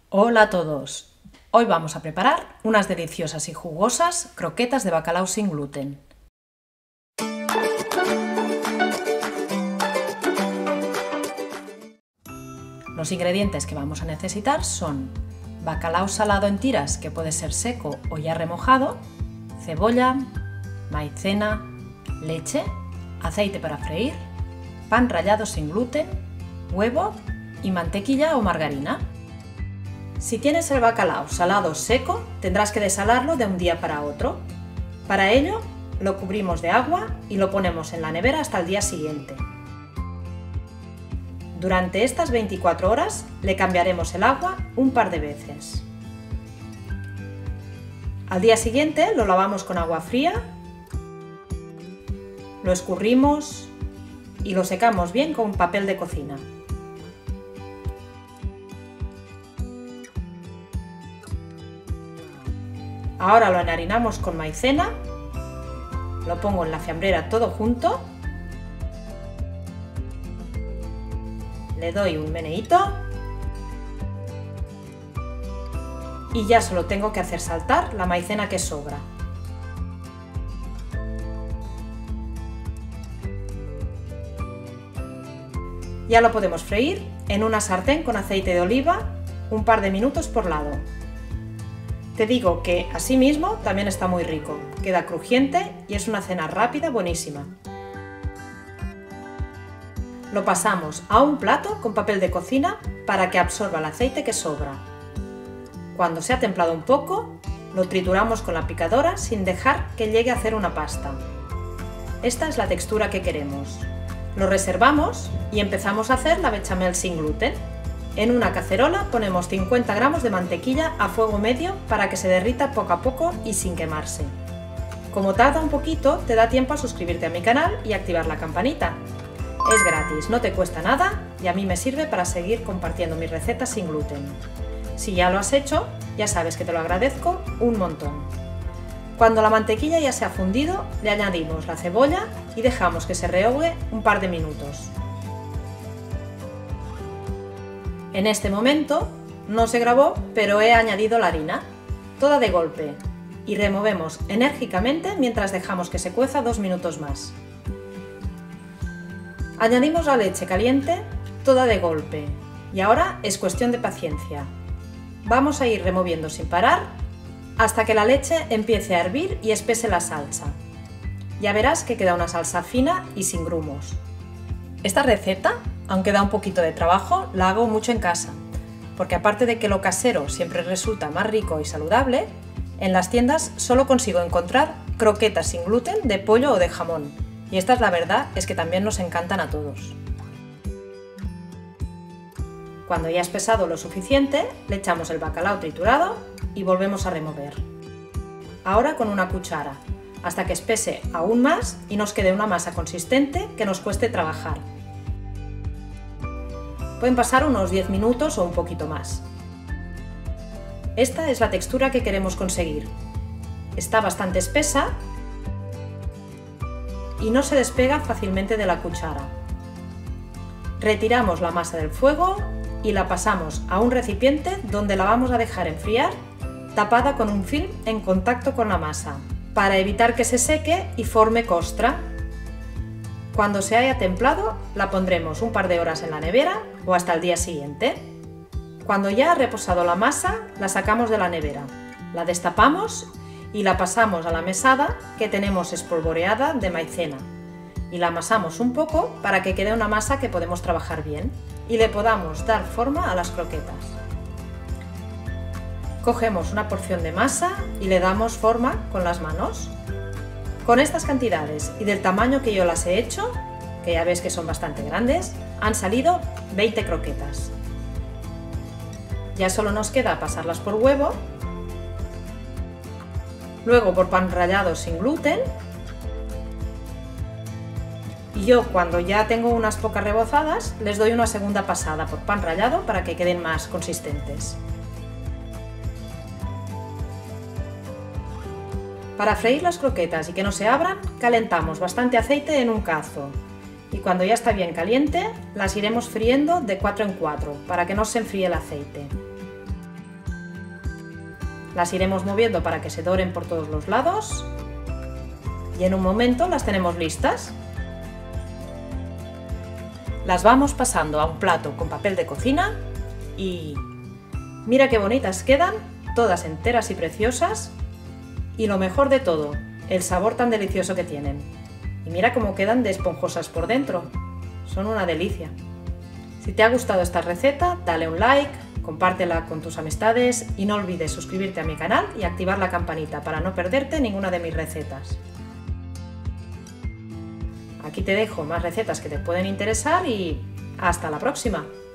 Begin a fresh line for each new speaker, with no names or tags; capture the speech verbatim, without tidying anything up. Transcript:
Hola a todos. Hoy vamos a preparar unas deliciosas y jugosas croquetas de bacalao sin gluten. Los ingredientes que vamos a necesitar son bacalao salado en tiras, que puede ser seco o ya remojado, cebolla, maicena, leche, aceite para freír, pan rallado sin gluten, huevo y mantequilla o margarina. Si tienes el bacalao salado seco, tendrás que desalarlo de un día para otro. Para ello, lo cubrimos de agua y lo ponemos en la nevera hasta el día siguiente. Durante estas veinticuatro horas le cambiaremos el agua un par de veces. Al día siguiente lo lavamos con agua fría, lo escurrimos y lo secamos bien con papel de cocina. Ahora lo enharinamos con maicena, lo pongo en la fiambrera todo junto, le doy un meneíto y ya solo tengo que hacer saltar la maicena que sobra. Ya lo podemos freír en una sartén con aceite de oliva un par de minutos por lado. Te digo que asimismo también está muy rico, queda crujiente y es una cena rápida buenísima. Lo pasamos a un plato con papel de cocina para que absorba el aceite que sobra. Cuando se ha templado un poco, lo trituramos con la picadora sin dejar que llegue a hacer una pasta. Esta es la textura que queremos. Lo reservamos y empezamos a hacer la bechamel sin gluten. En una cacerola ponemos cincuenta gramos de mantequilla a fuego medio para que se derrita poco a poco y sin quemarse. Como tarda un poquito, te da tiempo a suscribirte a mi canal y activar la campanita. Es gratis, no te cuesta nada y a mí me sirve para seguir compartiendo mis recetas sin gluten. Si ya lo has hecho, ya sabes que te lo agradezco un montón. Cuando la mantequilla ya se ha fundido, le añadimos la cebolla y dejamos que se rehogue un par de minutos. En este momento no se grabó, pero he añadido la harina, toda de golpe, y removemos enérgicamente mientras dejamos que se cueza dos minutos más. Añadimos la leche caliente, toda de golpe, y ahora es cuestión de paciencia. Vamos a ir removiendo sin parar hasta que la leche empiece a hervir y espese la salsa. Ya verás que queda una salsa fina y sin grumos. Esta receta, aunque da un poquito de trabajo, la hago mucho en casa, porque aparte de que lo casero siempre resulta más rico y saludable, en las tiendas solo consigo encontrar croquetas sin gluten de pollo o de jamón, y esta es la verdad, es que también nos encantan a todos. Cuando ya ha espesado lo suficiente, le echamos el bacalao triturado y volvemos a remover. Ahora con una cuchara, hasta que espese aún más y nos quede una masa consistente que nos cueste trabajar. Pueden pasar unos diez minutos o un poquito más. Esta es la textura que queremos conseguir. Está bastante espesa y no se despega fácilmente de la cuchara. Retiramos la masa del fuego y la pasamos a un recipiente donde la vamos a dejar enfriar, tapada con un film en contacto con la masa, para evitar que se seque y forme costra. Cuando se haya templado, la pondremos un par de horas en la nevera o hasta el día siguiente. Cuando ya ha reposado la masa, la sacamos de la nevera, la destapamos y la pasamos a la mesada que tenemos espolvoreada de maicena y la amasamos un poco para que quede una masa que podemos trabajar bien y le podamos dar forma a las croquetas. Cogemos una porción de masa y le damos forma con las manos. Con estas cantidades y del tamaño que yo las he hecho, que ya ves que son bastante grandes, han salido veinte croquetas. Ya solo nos queda pasarlas por huevo, luego por pan rallado sin gluten, y yo cuando ya tengo unas pocas rebozadas les doy una segunda pasada por pan rallado para que queden más consistentes. Para freír las croquetas y que no se abran, calentamos bastante aceite en un cazo y cuando ya está bien caliente las iremos friendo de cuatro en cuatro para que no se enfríe el aceite. Las iremos moviendo para que se doren por todos los lados y en un momento las tenemos listas. Las vamos pasando a un plato con papel de cocina y mira qué bonitas quedan, todas enteras y preciosas, y lo mejor de todo, el sabor tan delicioso que tienen. Y mira cómo quedan de esponjosas por dentro, son una delicia. Si te ha gustado esta receta, dale un like, compártela con tus amistades y no olvides suscribirte a mi canal y activar la campanita para no perderte ninguna de mis recetas. Aquí te dejo más recetas que te pueden interesar y hasta la próxima.